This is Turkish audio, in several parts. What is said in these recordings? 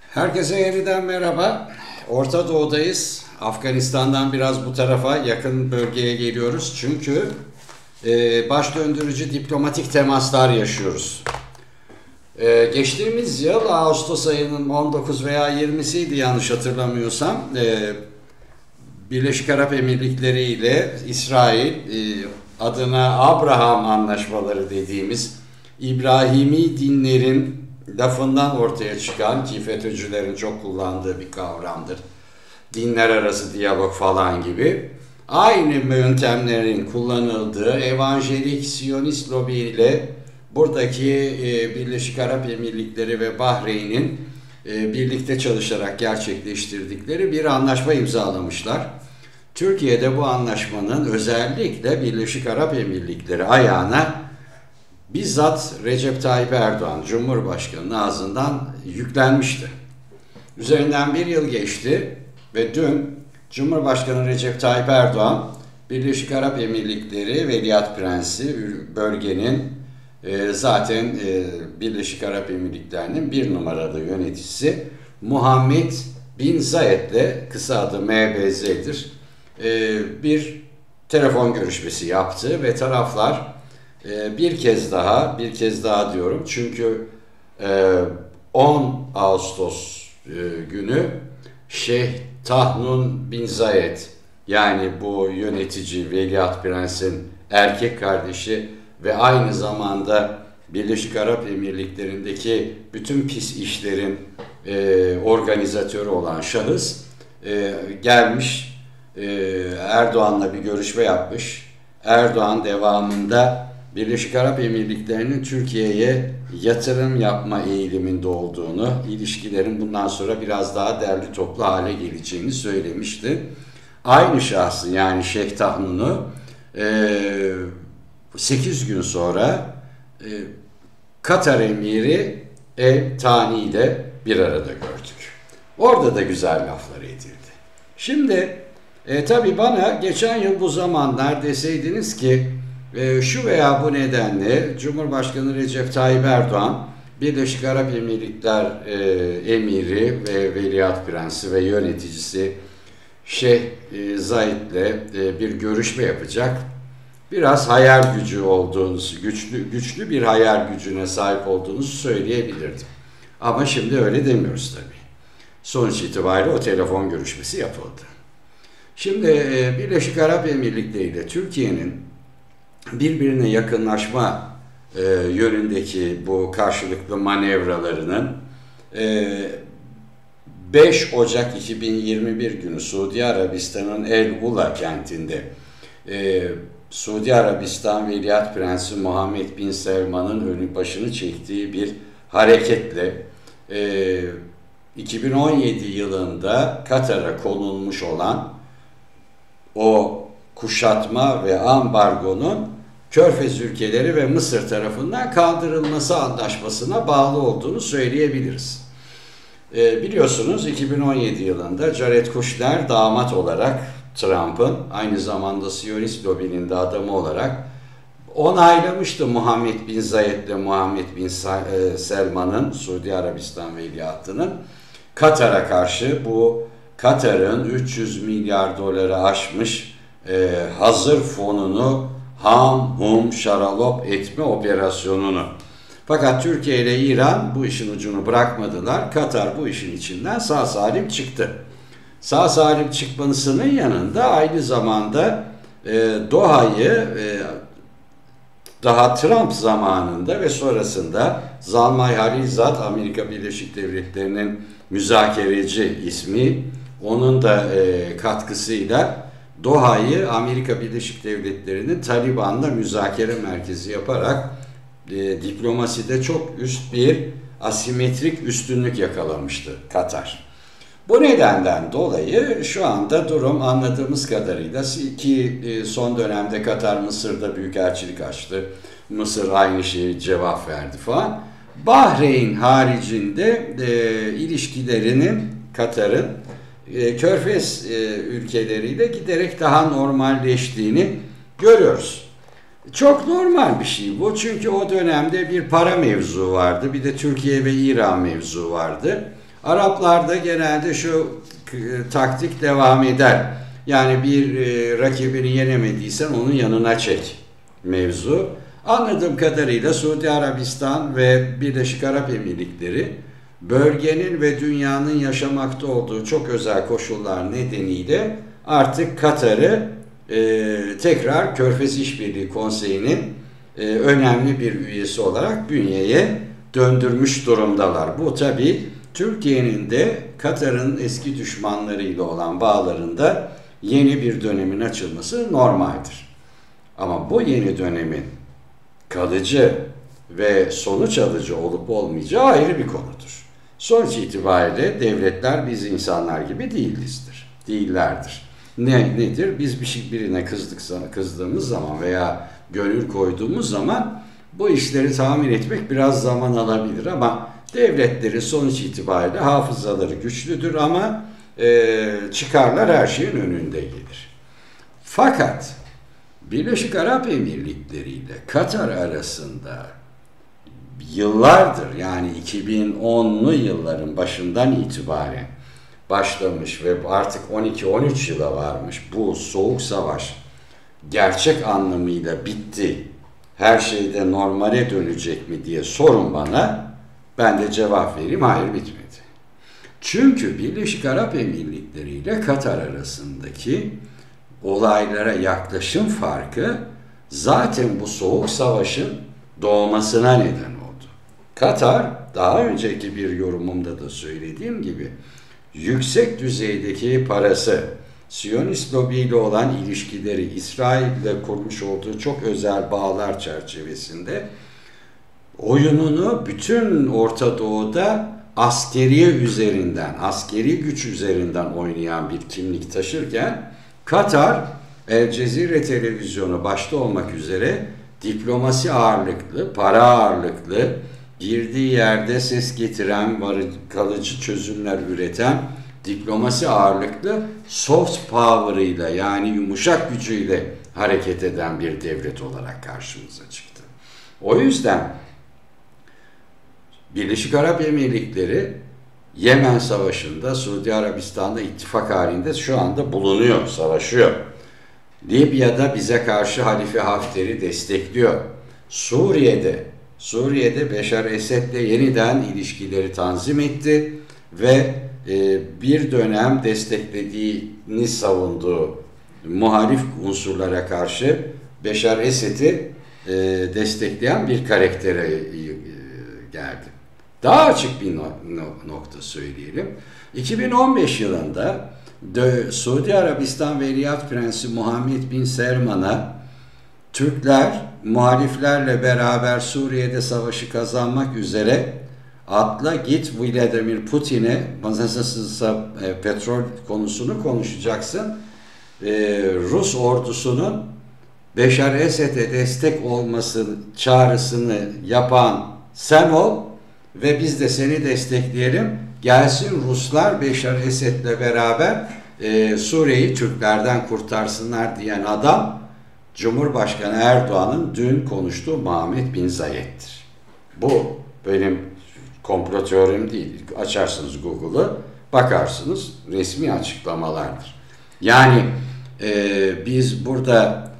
Herkese yeniden merhaba. Orta Doğu'dayız. Afganistan'dan biraz bu tarafa yakın bölgeye geliyoruz. Çünkü baş döndürücü diplomatik temaslar yaşıyoruz. Geçtiğimiz yıl Ağustos ayının 19 veya 20'siydi yanlış hatırlamıyorsam. Birleşik Arap Emirlikleri ile İsrail adına Abraham Anlaşmaları dediğimiz İbrahimi dinlerin lafından ortaya çıkan, ki FETÖ'cülerin çok kullandığı bir kavramdır, dinler arası diyalog falan gibi, aynı yöntemlerin kullanıldığı evanjelik Siyonist lobi ile buradaki Birleşik Arap Emirlikleri ve Bahreyn'in birlikte çalışarak gerçekleştirdikleri bir anlaşma imzalamışlar. Türkiye'de bu anlaşmanın özellikle Birleşik Arap Emirlikleri ayağına bizzat Recep Tayyip Erdoğan, Cumhurbaşkanı'nın ağzından yüklenmişti. Üzerinden bir yıl geçti ve dün Cumhurbaşkanı Recep Tayyip Erdoğan, Birleşik Arap Emirlikleri Veliaht Prensi, bölgenin zaten Birleşik Arap Emirlikleri'nin bir numaralı yöneticisi Muhammed Bin Zayed'le, kısa adı MBZ'dir, bir telefon görüşmesi yaptı ve taraflar bir kez daha diyorum çünkü 10 Ağustos günü Şeyh Tahnun Bin Zayed, yani bu yönetici Veliaht Prens'in erkek kardeşi ve aynı zamanda Birleşik Arap Emirlikleri'ndeki bütün pis işlerin organizatörü olan şahıs gelmiş, Erdoğan'la bir görüşme yapmış. Erdoğan devamında Birleşik Arap Emirlikleri'nin Türkiye'ye yatırım yapma eğiliminde olduğunu, ilişkilerin bundan sonra biraz daha derli toplu hale geleceğini söylemişti. Aynı şahsın, yani Şeyh Tahnun'u 8 gün sonra Katar Emiri El Thani ile bir arada gördük. Orada da güzel laflar edildi. Şimdi tabii bana geçen yıl bu zamanlar deseydiniz ki şu veya bu nedenle Cumhurbaşkanı Recep Tayyip Erdoğan, Birleşik Arap Emirlikler Emiri ve Veliaht Prensi ve yöneticisi Şeyh Zayed'le bir görüşme yapacak, biraz hayal gücü olduğunuzu, güçlü bir hayal gücüne sahip olduğunuzu söyleyebilirdim. Ama şimdi öyle demiyoruz tabii. Sonuç itibariyle o telefon görüşmesi yapıldı. Şimdi Birleşik Arap Emirlikleri ile Türkiye'nin birbirine yakınlaşma yönündeki bu karşılıklı manevralarının 5 Ocak 2021 günü Suudi Arabistan'ın El Ula kentinde Suudi Arabistan Veliaht Prensi Muhammed Bin Selman'ın başını çektiği bir hareketle 2017 yılında Katar'a konulmuş olan o kuşatma ve ambargonun Körfez ülkeleri ve Mısır tarafından kaldırılması anlaşmasına bağlı olduğunu söyleyebiliriz. Biliyorsunuz 2017 yılında Jared Kushner damat olarak Trump'ın, aynı zamanda Siyonist lobinin de adamı olarak onaylamıştı Muhammed Bin Zayed'le Muhammed Bin Selman'ın, Suudi Arabistan veliahtının Katar'a karşı bu Katar'ın 300 milyar doları aşmış hazır fonunu ham şaralop etme operasyonunu. Fakat Türkiye ile İran bu işin ucunu bırakmadılar. Katar bu işin içinden sağ salim çıktı. Sağ salim çıkmasının yanında aynı zamanda Doha'yı daha Trump zamanında ve sonrasında Zalmay Halilzad, Amerika Birleşik Devletleri'nin müzakereci ismi, onun da katkısıyla Doha'yı Amerika Birleşik Devletleri'nin Taliban'la müzakere merkezi yaparak diplomaside çok üst bir asimetrik üstünlük yakalamıştı Katar. Bu nedenden dolayı şu anda durum anladığımız kadarıyla, ki son dönemde Katar Mısır'da büyükelçilik açtı. Mısır aynı şeyi cevap verdi falan. Bahreyn haricinde ilişkilerinin Katar'ın Körfez ülkeleriyle giderek daha normalleştiğini görüyoruz. Çok normal bir şey bu, çünkü o dönemde bir para mevzu vardı, bir de Türkiye ve İran mevzu vardı. Araplarda genelde şu taktik devam eder. Yani bir rakibini yenemediysen onun yanına çek mevzu. Anladığım kadarıyla Suudi Arabistan ve Birleşik Arap Emirlikleri bölgenin ve dünyanın yaşamakta olduğu çok özel koşullar nedeniyle artık Katar'ı tekrar Körfez İşbirliği Konseyi'nin önemli bir üyesi olarak bünyeye döndürmüş durumdalar. Bu tabii Türkiye'nin de Katar'ın eski düşmanlarıyla olan bağlarında yeni bir dönemin açılması normaldir. Ama bu yeni dönemin kalıcı ve sonuç alıcı olup olmayacağı ayrı bir konudur. Sonuç itibariyle devletler biz insanlar gibi değillerdir. Nedir? Biz birine kızdığımız zaman veya gönül koyduğumuz zaman bu işleri tahmin etmek biraz zaman alabilir ama devletlerin sonuç itibariyle hafızaları güçlüdür ama çıkarlar her şeyin önünde gelir. Fakat Birleşik Arap Emirlikleri ile Katar arasında yıllardır, yani 2010'lu yılların başından itibaren başlamış ve artık 12-13 yıla varmış bu soğuk savaş gerçek anlamıyla bitti, her şeyde normale dönecek mi diye sorun bana, ben de cevap vereyim, hayır bitmedi. Çünkü Birleşik Arap Emirlikleri ile Katar arasındaki olaylara yaklaşım farkı zaten bu soğuk savaşın doğmasına neden oldu. Katar, daha önceki bir yorumumda da söylediğim gibi, yüksek düzeydeki parası, Siyonist lobiyle olan ilişkileri, İsrail'le kurmuş olduğu çok özel bağlar çerçevesinde oyununu bütün Orta Doğu'da askeri güç üzerinden oynayan bir kimlik taşırken, Katar, El Cezire televizyonu başta olmak üzere diplomasi ağırlıklı, para ağırlıklı, girdiği yerde ses getiren, kalıcı çözümler üreten, diplomasi ağırlıklı soft power'ıyla, yani yumuşak gücüyle hareket eden bir devlet olarak karşımıza çıktı. O yüzden Birleşik Arap Emirlikleri Yemen Savaşı'nda Suudi Arabistan'da ittifak halinde şu anda bulunuyor, savaşıyor. Libya'da bize karşı Halife Hafter'i destekliyor. Suriye'de Beşar Esed'le yeniden ilişkileri tanzim etti ve bir dönem desteklediğini savunduğu muhalif unsurlara karşı Beşar Esed'i destekleyen bir karaktere geldi. Daha açık bir nokta söyleyelim. 2015 yılında Suudi Arabistan Veliaht Prensi Muhammed Bin Selman'a Türkler muhaliflerle beraber Suriye'de savaşı kazanmak üzere atla git Vladimir Putin'e petrol konusunu konuşacaksın. Rus ordusunun Beşar Esed'e destek olması çağrısını yapan sen ol ve biz de seni destekleyelim. Gelsin Ruslar Beşar Esed'le beraber Suriye'yi Türklerden kurtarsınlar diyen adam Cumhurbaşkanı Erdoğan'ın dün konuştuğu Muhammed Bin Zayed'dir. Bu benim komplo teorim değil. Açarsınız Google'ı, bakarsınız, resmi açıklamalardır. Yani biz burada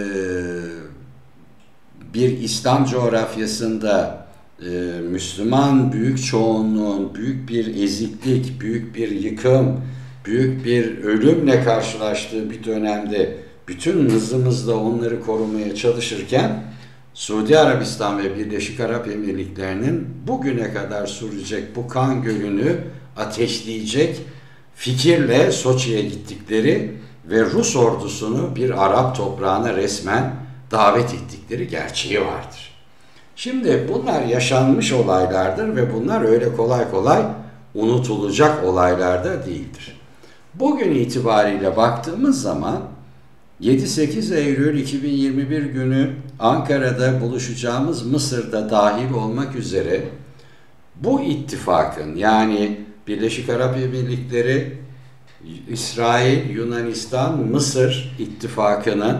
bir İslam coğrafyasında Müslüman büyük çoğunluğun büyük bir eziklik, büyük bir yıkım, büyük bir ölümle karşılaştığı bir dönemde bütün hızımızla onları korumaya çalışırken Suudi Arabistan ve Birleşik Arap Emirlikleri'nin bugüne kadar sürecek bu kan gölünü ateşleyecek fikirle Soçi'ye gittikleri ve Rus ordusunu bir Arap toprağına resmen davet ettikleri gerçeği vardır. Şimdi bunlar yaşanmış olaylardır ve bunlar öyle kolay kolay unutulacak olaylar da değildir. Bugün itibariyle baktığımız zaman 7-8 Eylül 2021 günü Ankara'da buluşacağımız Mısır'da dahil olmak üzere bu ittifakın, yani Birleşik Arap Emirlikleri, İsrail, Yunanistan, Mısır ittifakının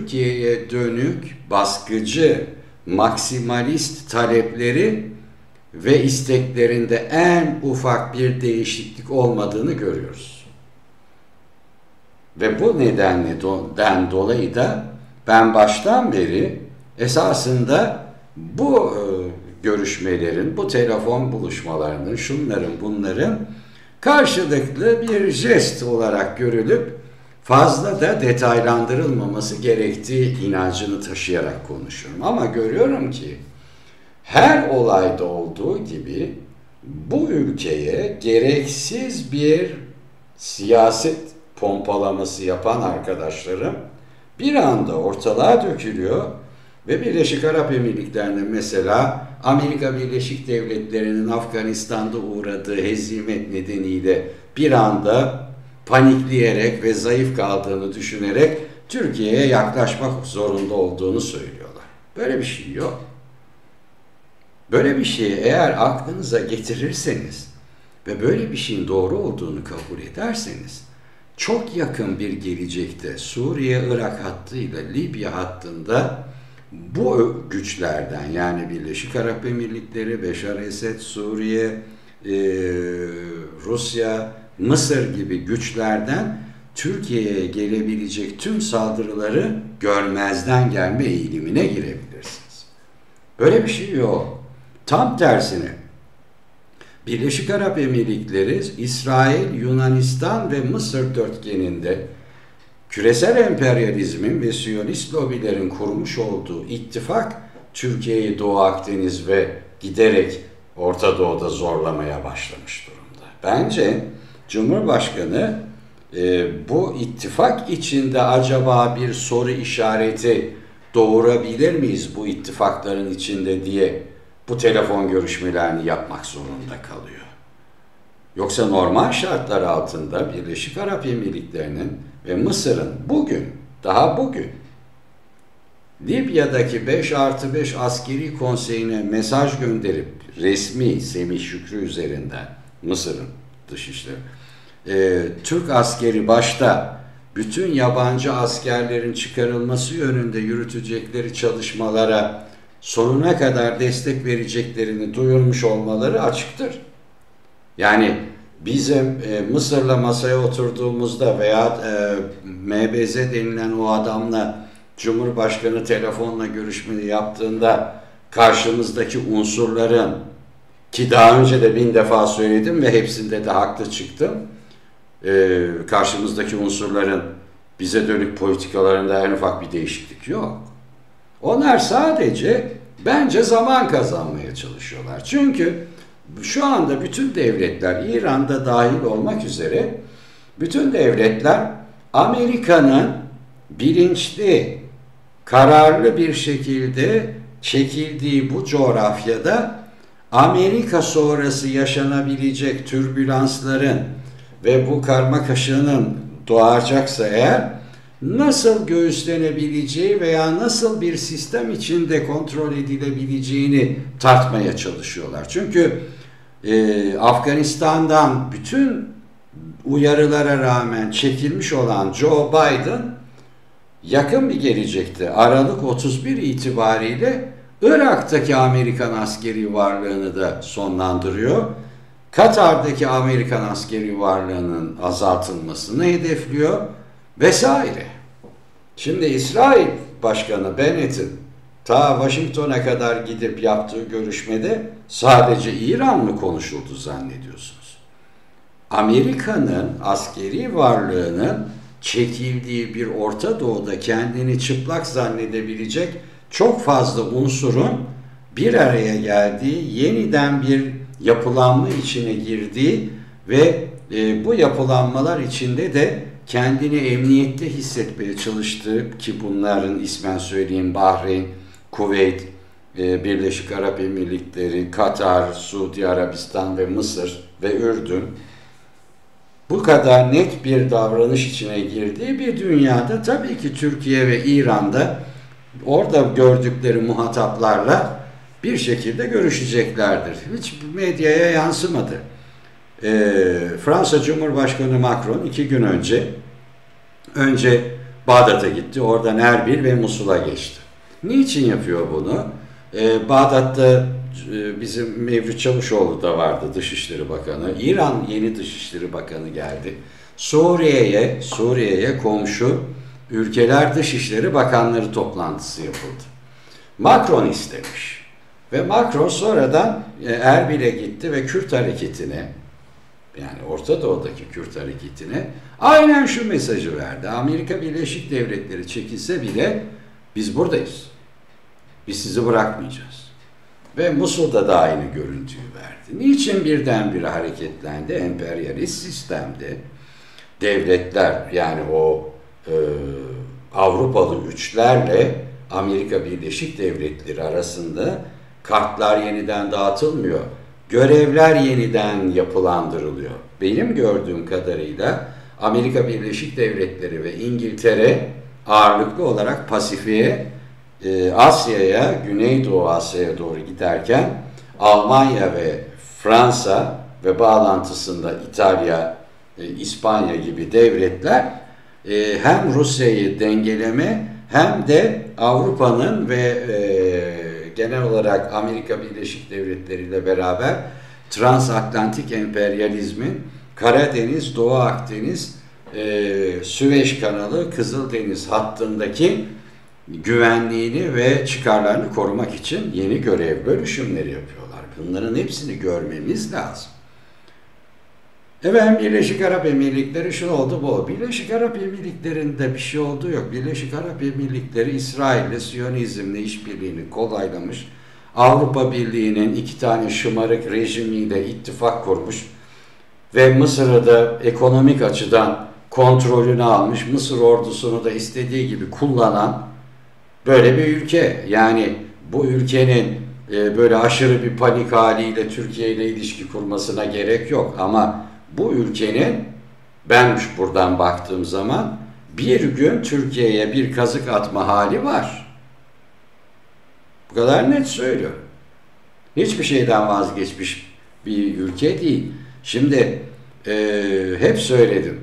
Türkiye'ye dönük baskıcı, maksimalist talepleri ve isteklerinde en ufak bir değişiklik olmadığını görüyoruz. Ve bu nedenden dolayı da ben baştan beri esasında bu görüşmelerin, bu telefon buluşmalarının, şunların bunların karşılıklı bir jest olarak görülüp fazla da detaylandırılmaması gerektiği inancını taşıyarak konuşuyorum. Ama görüyorum ki her olayda olduğu gibi bu ülkeye gereksiz bir siyaset pompalaması yapan arkadaşlarım bir anda ortalığa dökülüyor ve Birleşik Arap Emirlikleri'nde mesela Amerika Birleşik Devletleri'nin Afganistan'da uğradığı hezimet nedeniyle bir anda panikleyerek ve zayıf kaldığını düşünerek Türkiye'ye yaklaşmak zorunda olduğunu söylüyorlar. Böyle bir şey yok. Böyle bir şeyi eğer aklınıza getirirseniz ve böyle bir şeyin doğru olduğunu kabul ederseniz çok yakın bir gelecekte Suriye-Irak hattıyla Libya hattında bu güçlerden yani Birleşik Arap Emirlikleri, Beşar Esed, Suriye, Rusya, Mısır gibi güçlerden Türkiye'ye gelebilecek tüm saldırıları görmezden gelme eğilimine girebilirsiniz. Böyle bir şey yok. Tam tersine Birleşik Arap Emirlikleri, İsrail, Yunanistan ve Mısır dörtgeninde küresel emperyalizmin ve Siyonist lobilerin kurmuş olduğu ittifak Türkiye'yi Doğu Akdeniz ve giderek Orta Doğu'da zorlamaya başlamış durumda. Bence Cumhurbaşkanı bu ittifak içinde acaba bir soru işareti doğurabilir miyiz bu ittifakların içinde diye bu telefon görüşmelerini yapmak zorunda kalıyor. Yoksa normal şartlar altında Birleşik Arap Emirlikleri'nin ve Mısır'ın daha bugün Libya'daki 5+5 askeri konseyine mesaj gönderip resmi Semih Şükrü üzerinden Mısır'ın dışişleri Türk askeri başta bütün yabancı askerlerin çıkarılması yönünde yürütecekleri çalışmalara sonuna kadar destek vereceklerini duyurmuş olmaları açıktır. Yani bizim Mısır'la masaya oturduğumuzda veya MBZ denilen o adamla Cumhurbaşkanı telefonla görüşmeyi yaptığında karşımızdaki unsurların ki daha önce de 1000 defa söyledim ve hepsinde de haklı çıktım. Karşımızdaki unsurların bize dönük politikalarında en ufak bir değişiklik yok. Onlar sadece bence zaman kazanmaya çalışıyorlar. Çünkü şu anda bütün devletler, İran'da dahil olmak üzere bütün devletler Amerika'nın bilinçli, kararlı bir şekilde çekildiği bu coğrafyada Amerika sonrası yaşanabilecek türbülansların ve bu karmaşanın doğacaksa eğer nasıl göğüslenebileceği veya nasıl bir sistem içinde kontrol edilebileceğini tartmaya çalışıyorlar. Çünkü Afganistan'dan bütün uyarılara rağmen çekilmiş olan Joe Biden yakın bir gelecekte Aralık 31 itibariyle Irak'taki Amerikan askeri varlığını da sonlandırıyor. Katar'daki Amerikan askeri varlığının azaltılmasını hedefliyor vesaire. Şimdi İsrail Başkanı Bennett'in ta Washington'a kadar gidip yaptığı görüşmede sadece İran mı konuşuldu zannediyorsunuz? Amerika'nın askeri varlığının çekildiği bir Orta Doğu'da kendini çıplak zannedebilecek çok fazla unsurun bir araya geldiği, yeniden bir yapılanma içine girdiği ve bu yapılanmalar içinde de kendini emniyette hissetmeye çalıştığı ki bunların ismen söyleyeyim Bahreyn, Kuveyt, Birleşik Arap Emirlikleri, Katar, Suudi Arabistan ve Mısır ve Ürdün bu kadar net bir davranış içine girdiği bir dünyada tabii ki Türkiye ve İran'da orada gördükleri muhataplarla bir şekilde görüşeceklerdir. Hiç medyaya yansımadı. Fransa Cumhurbaşkanı Macron 2 gün önce Bağdat'a gitti. Oradan Erbil ve Musul'a geçti. Niçin yapıyor bunu? Bağdat'ta bizim Mevlüt Çavuşoğlu da vardı Dışişleri Bakanı. İran yeni Dışişleri Bakanı geldi. Suriye'ye komşu ülkeler Dışişleri Bakanları toplantısı yapıldı. Macron istemiş. Ve Macron sonradan Erbil'e gitti ve Kürt hareketine, yani Orta Doğu'daki Kürt hareketine aynen şu mesajı verdi. Amerika Birleşik Devletleri çekilse bile biz buradayız. Biz sizi bırakmayacağız. Ve Musul'da da aynı görüntüyü verdi. Niçin birdenbire hareketlendi? Emperyalist sistemde devletler, yani o Avrupalı güçlerle Amerika Birleşik Devletleri arasında kartlar yeniden dağıtılmıyor. Görevler yeniden yapılandırılıyor. Benim gördüğüm kadarıyla Amerika Birleşik Devletleri ve İngiltere ağırlıklı olarak Pasifik'e, Asya'ya, Güneydoğu Asya'ya doğru giderken Almanya ve Fransa ve bağlantısında İtalya, İspanya gibi devletler hem Rusya'yı dengeleme hem de Avrupa'nın ve genel olarak Amerika Birleşik Devletleri ile beraber transatlantik emperyalizmin Karadeniz, Doğu Akdeniz, Süveyş Kanalı, Kızıldeniz hattındaki güvenliğini ve çıkarlarını korumak için yeni görev bölüşümleri yapıyorlar. Bunların hepsini görmemiz lazım. Efendim Birleşik Arap Emirlikleri şunu oldu bu oldu. Birleşik Arap Emirlikleri'nde bir şey olduğu yok. Birleşik Arap Emirlikleri İsrail'le Siyonizmle işbirliğini kolaylamış. Avrupa Birliği'nin 2 tane şımarık rejimiyle ittifak kurmuş ve Mısır'ı da ekonomik açıdan kontrolünü almış. Mısır ordusunu da istediği gibi kullanan böyle bir ülke. Yani bu ülkenin böyle aşırı bir panik haliyle Türkiye ile ilişki kurmasına gerek yok. Ama bu ülkenin, ben buradan baktığım zaman bir gün Türkiye'ye bir kazık atma hali var. Bu kadar net söylüyorum. Hiçbir şeyden vazgeçmiş bir ülke değil. Şimdi hep söyledim.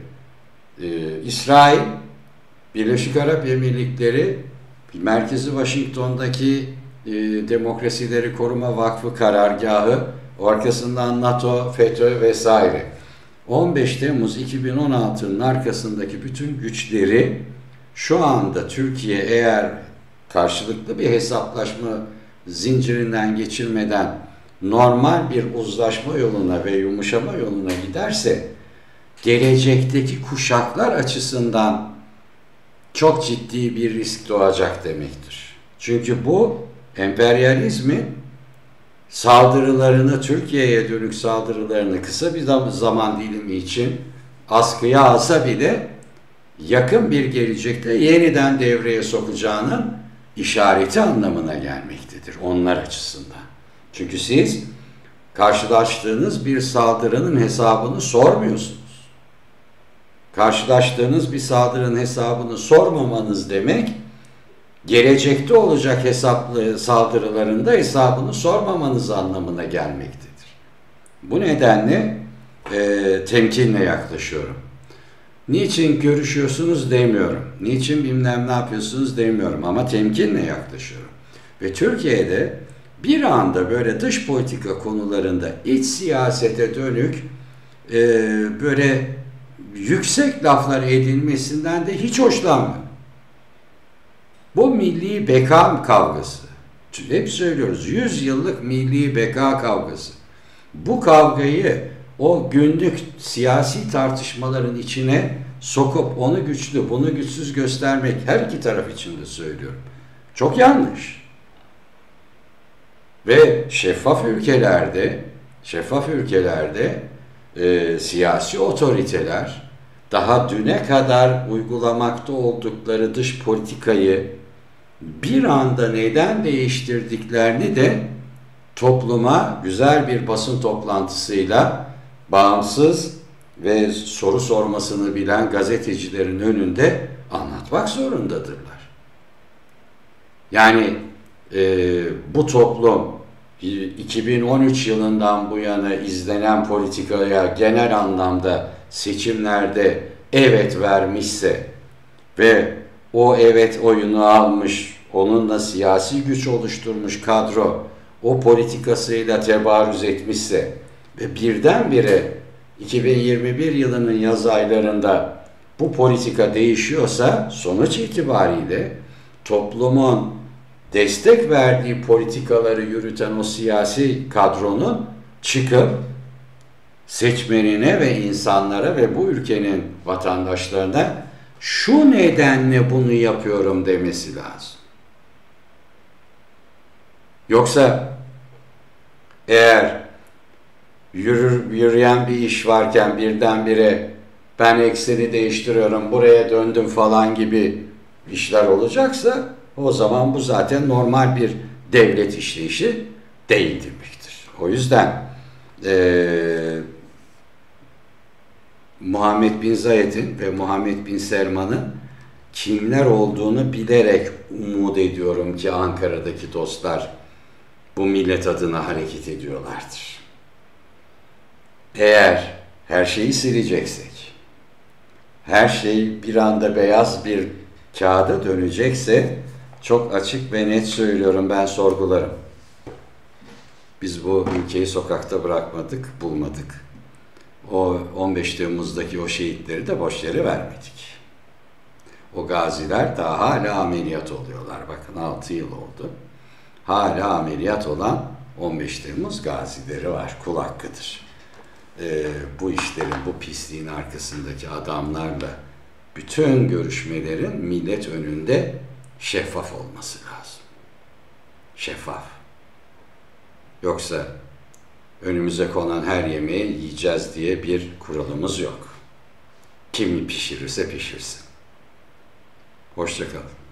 İsrail, Birleşik Arap Emirlikleri, merkezi Washington'daki Demokrasileri Koruma Vakfı karargahı, arkasından NATO, FETÖ vesaire. 15 Temmuz 2016'nın arkasındaki bütün güçleri şu anda Türkiye eğer karşılıklı bir hesaplaşma zincirinden geçirmeden normal bir uzlaşma yoluna ve yumuşama yoluna giderse gelecekteki kuşaklar açısından çok ciddi bir risk doğacak demektir. Çünkü bu emperyalizmin saldırılarını, Türkiye'ye dönük saldırılarını kısa bir zaman dilimi için askıya alsa bile yakın bir gelecekte yeniden devreye sokacağının işareti anlamına gelmektedir onlar açısından. Çünkü siz karşılaştığınız bir saldırının hesabını sormuyorsunuz. Karşılaştığınız bir saldırının hesabını sormamanız demek, gelecekte olacak hesaplı saldırılarında hesabını sormamanız anlamına gelmektedir. Bu nedenle temkinle yaklaşıyorum. Niçin görüşüyorsunuz demiyorum. Niçin bilmem ne yapıyorsunuz demiyorum ama temkinle yaklaşıyorum. Ve Türkiye'de bir anda böyle dış politika konularında iç siyasete dönük böyle yüksek laflar edilmesinden de hiç hoşlanmıyorum. Bu milli beka kavgası. Hep söylüyoruz, 100 yıllık milli beka kavgası. Bu kavgayı o günlük siyasi tartışmaların içine sokup onu güçlü, bunu güçsüz göstermek her iki taraf için de söylüyorum. Çok yanlış. Ve şeffaf ülkelerde siyasi otoriteler daha düne kadar uygulamakta oldukları dış politikayı bir anda neden değiştirdiklerini de topluma güzel bir basın toplantısıyla bağımsız ve soru sormasını bilen gazetecilerin önünde anlatmak zorundadırlar. Yani bu toplum 2013 yılından bu yana izlenen politikaya genel anlamda seçimlerde evet vermişse ve o evet oyunu almış, onunla siyasi güç oluşturmuş kadro o politikasıyla tebarüz etmişse ve birdenbire 2021 yılının yaz aylarında bu politika değişiyorsa sonuç itibariyle toplumun destek verdiği politikaları yürüten o siyasi kadronun çıkıp seçmenine ve insanlara ve bu ülkenin vatandaşlarına şu nedenle bunu yapıyorum demesi lazım. Yoksa eğer yürüyen bir iş varken birdenbire ben ekseni değiştiriyorum, buraya döndüm falan gibi işler olacaksa o zaman bu zaten normal bir devlet işleyişi değil demektir. O yüzden Muhammed Bin Zayed'in ve Muhammed Bin Selman'ın kimler olduğunu bilerek umut ediyorum ki Ankara'daki dostlar bu millet adına hareket ediyorlardır. Eğer her şeyi sileceksek, her şey bir anda beyaz bir kağıda dönecekse çok açık ve net söylüyorum, ben sorgularım. Biz bu ülkeyi sokakta bırakmadık, bulmadık. O 15 Temmuz'daki o şehitleri de boş yere vermedik. O gaziler daha hala ameliyat oluyorlar. Bakın 6 yıl oldu. Hala ameliyat olan 15 Temmuz gazileri var. Kul hakkıdır. Bu işlerin, bu pisliğin arkasındaki adamlarla bütün görüşmelerin millet önünde şeffaf olması lazım. Şeffaf. Yoksa önümüze konan her yemeği yiyeceğiz diye bir kuralımız yok. Kim pişirirse pişirsin. Hoşça kalın.